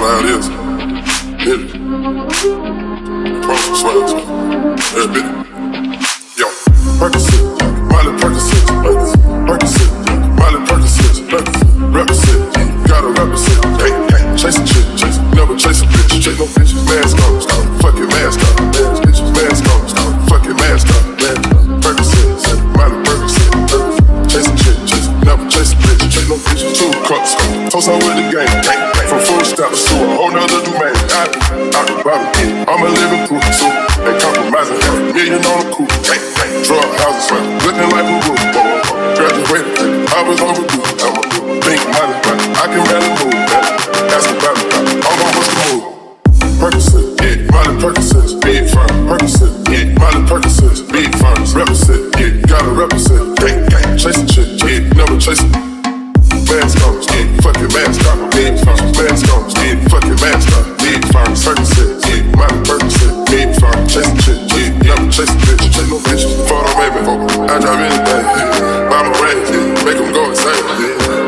how it is. Hit it. Promise to swear to it. Hit it. Yo, Percocet, Miley Percocet, Percocet, Miley Percocet, represent, gotta represent. Hey, hey, chase a chick, never chase a bitch, chase no bitches. Mask on, fuck your mask on, bitches. Mask on, fuck your mask on, Percocet, Miley Percocet, chase a chick, never chase a bitch, chase no bitches. 2 cups, toast on with the game, from full stop to a whole nother domain. Out the bottom, I'm a living proof, so ain't compromising. $1 million on the coupe, drug houses, looking like a roof. Graduated, I was overdue. I'm a pink money, I can barely move. Ask about it, I'm on what's the move. Percocet, yeah, Miley Percocet, big firm. Percocet, yeah, Miley Percocet, big firms. Represent, yeah, gotta represent. Gang, chase a chick, yeah, never chase a mask on, yeah, fuck your mask on, big firms. Mask on, yeah, fuck your mask on, big firms. Percocet, yeah, Miley Percocet, big firm. Chase a chick, yeah, never chase a bitch, chase no bitches. Photo baby, I drive anything, yeah. Buy my range, yeah, make them go insane, yeah.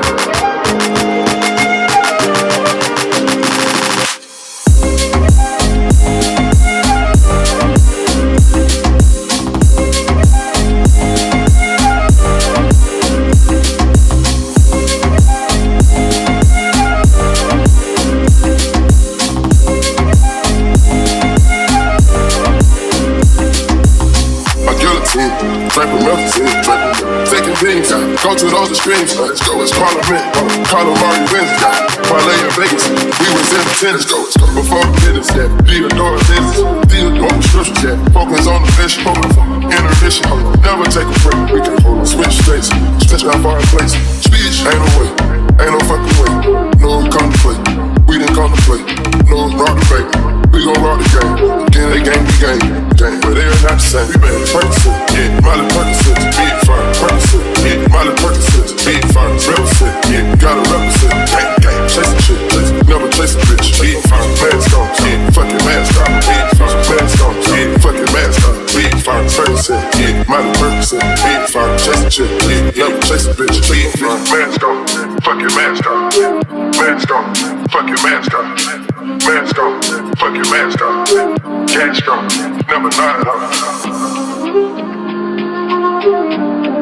Taking things, go to those extremes. Let's go, it's Parliament. Call them Marty Wins. Parlay in Vegas, we was in the tennis. Go, before the business, yeah. Theodore business, Theodore prescriptions, yeah. Focus on the mission, intermission. Never take a break. We can switch states, stretch out far in place. Speech, ain't no way, ain't no fucking way. No contemplate, we didn't contemplate. No rock debate, we gon' rock the game. Again, they game, we game. But they are not the same. We made Percocet, yeah, Miley Percocet, big firm. Percocet, yeah, Miley Percocet, big firm. Represent, yeah, gotta represent. Gang, chase a chick, never chase a bitch. Big firm, mask on, yeah, fuck your mask on. Big firm, mask on, yeah, fuck your mask on. Big firm, Percocet, yeah, Miley Percocet, big firm. Chase a chick, yeah, never chase a bitch. Big firm, mask on, fuck your mask on. Mask on, fuck your mask on. Mask on, fuck your mask on. Cash on, never lie on.